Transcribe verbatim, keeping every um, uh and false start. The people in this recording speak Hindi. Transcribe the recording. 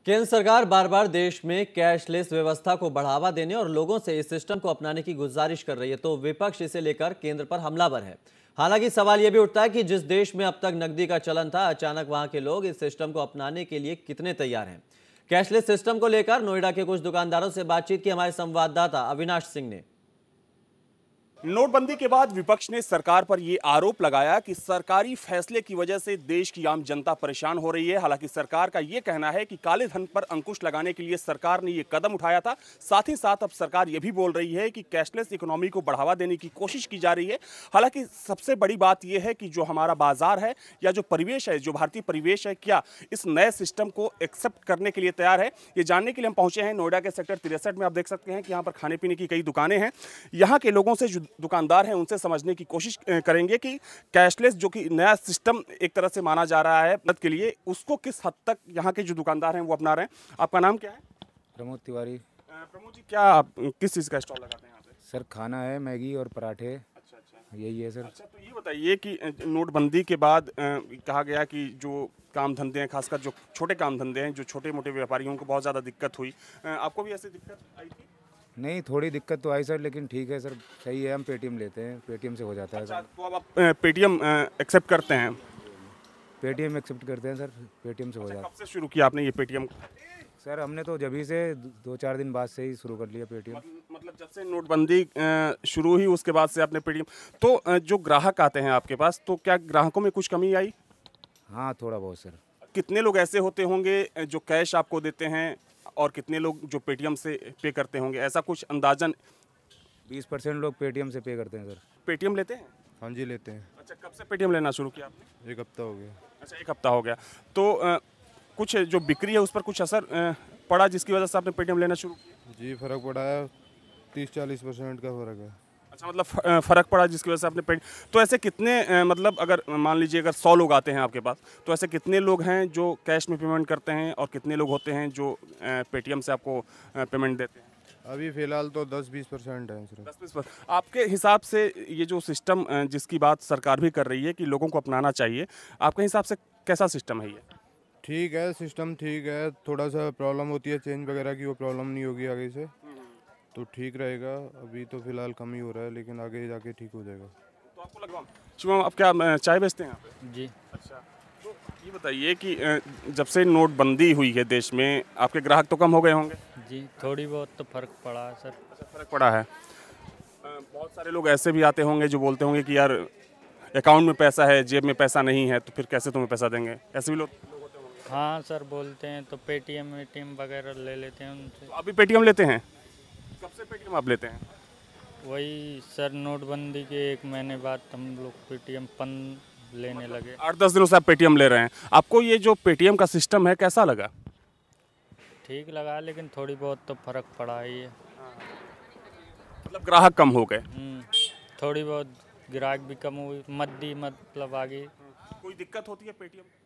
केंद्र सरकार बार बार देश में कैशलेस व्यवस्था को बढ़ावा देने और लोगों से इस सिस्टम को अपनाने की गुजारिश कर रही है, तो विपक्ष इसे लेकर केंद्र पर हमलावर है। हालांकि सवाल यह भी उठता है कि जिस देश में अब तक नकदी का चलन था, अचानक वहां के लोग इस सिस्टम को अपनाने के लिए कितने तैयार हैं। कैशलेस सिस्टम को लेकर नोएडा के कुछ दुकानदारों से बातचीत की हमारे संवाददाता अविनाश सिंह ने। नोटबंदी के बाद विपक्ष ने सरकार पर यह आरोप लगाया कि सरकारी फैसले की वजह से देश की आम जनता परेशान हो रही है। हालांकि सरकार का यह कहना है कि काले धन पर अंकुश लगाने के लिए सरकार ने यह कदम उठाया था। साथ ही साथ अब सरकार यह भी बोल रही है कि कैशलेस इकोनॉमी को बढ़ावा देने की कोशिश की जा रही है। हालांकि सबसे बड़ी बात यह है कि जो हमारा बाजार है या जो परिवेश है, जो भारतीय परिवेश है, क्या इस नए सिस्टम को एक्सेप्ट करने के लिए तैयार है, ये जानने के लिए हम पहुंचे हैं नोएडा के सेक्टर तिरसठ में। आप देख सकते हैं कि यहाँ पर खाने पीने की कई दुकानें हैं। यहाँ के लोगों से दुकानदार हैं, उनसे समझने की कोशिश करेंगे कि कैशलेस जो कि नया सिस्टम एक तरह से माना जा रहा है मदद के लिए, उसको किस हद तक यहाँ के जो दुकानदार हैं वो अपना रहे हैं। आपका नाम क्या है? प्रमोद तिवारी। प्रमोद जी, क्या आप किस चीज़ का स्टॉल लगाते हैं यहाँ पे? सर खाना है, मैगी और पराठे। अच्छा अच्छा, यही है सर। अच्छा, तो ये बताइए कि नोटबंदी के बाद कहा गया कि जो काम धंधे हैं, खासकर जो छोटे काम धंधे हैं, जो छोटे मोटे व्यापारियों को बहुत ज़्यादा दिक्कत हुई, आपको भी ऐसी दिक्कत आई थी? नहीं, थोड़ी दिक्कत तो आई सर, लेकिन ठीक है सर, सही है। हम पेटीएम लेते हैं, पेटीएम से हो जाता है। अच्छा, तो अब आप पेटीएम एक्सेप्ट करते हैं? पेटीएम एक्सेप्ट करते हैं सर, पेटीएम से हो अच्छा, जाता है। कब से शुरू किया आपने ये पेटीएम? सर हमने तो जब ही से दो चार दिन बाद से ही शुरू कर लिया पेटीएम। मतलब जब से नोटबंदी शुरू हुई उसके बाद से आपने पेटीएम। तो जो ग्राहक आते हैं आपके पास, तो क्या ग्राहकों में कुछ कमी आई? हाँ, थोड़ा बहुत सर। कितने लोग ऐसे होते होंगे जो कैश आपको देते हैं और कितने लोग जो पेटीएम से पे करते होंगे, ऐसा कुछ अंदाजन? बीस परसेंट लोग पेटीएम से पे करते हैं सर। पेटीएम लेते हैं? हाँ जी, लेते हैं। अच्छा, कब से पेटीएम लेना शुरू किया आपने? एक हफ्ता हो गया। अच्छा, एक हफ्ता हो गया। तो आ, कुछ जो बिक्री है उस पर कुछ असर आ, पड़ा जिसकी वजह से आपने पेटीएम लेना शुरू किया? जी, फ़र्क पड़ा है, तीस चालीस परसेंट का फ़र्क है। अच्छा, मतलब फ़र्क पड़ा जिसकी वजह से आपने पे। तो ऐसे कितने, मतलब अगर मान लीजिए अगर सौ लोग आते हैं आपके पास, तो ऐसे कितने लोग हैं जो कैश में पेमेंट करते हैं और कितने लोग होते हैं जो पेटीएम से आपको पेमेंट देते हैं? अभी फ़िलहाल तो दस बीस परसेंट है सिर्फ। दस बीस परसेंट। आपके हिसाब से ये जो सिस्टम जिसकी बात सरकार भी कर रही है कि लोगों को अपनाना चाहिए, आपके हिसाब से कैसा सिस्टम है ये? ठीक है, सिस्टम ठीक है। थोड़ा सा प्रॉब्लम होती है चेंज वगैरह की, वो प्रॉब्लम नहीं होगी आगे से, तो ठीक रहेगा। अभी तो फिलहाल कम ही हो रहा है, लेकिन आगे जाके ठीक हो जाएगा। तो आपको लगा शिवम, आप क्या चाय बेचते हैं यहाँ पे? जी। अच्छा, तो ये बताइए कि जब से नोटबंदी हुई है देश में, आपके ग्राहक तो कम हो गए होंगे? जी, थोड़ी बहुत तो फ़र्क पड़ा है सर। अच्छा, फ़र्क पड़ा है। बहुत सारे लोग ऐसे भी आते होंगे जो बोलते होंगे कि यार अकाउंट में पैसा है, जेब में पैसा नहीं है, तो फिर कैसे तुम्हें पैसा देंगे, ऐसे भी लोग होते होंगे? हाँ सर, बोलते हैं, तो पेटीएम वेटीएम वगैरह ले लेते हैं उनसे। तो अभी पेटीएम लेते हैं? कब से पेटीएम आप लेते हैं? वही सर, नोटबंदी के एक महीने बाद हम लोग पेटीएम पन लेने लगे। आठ दस दिनों से आप पेटीएम ले रहे हैं। आपको ये जो पेटीएम का सिस्टम है कैसा लगा? ठीक लगा, लेकिन थोड़ी बहुत तो फ़र्क पड़ा ही है। मतलब ग्राहक कम हो गए? थोड़ी बहुत ग्राहक भी कम हुई, मद्दी मतलब आगे। कोई दिक्कत होती है पेटीएम?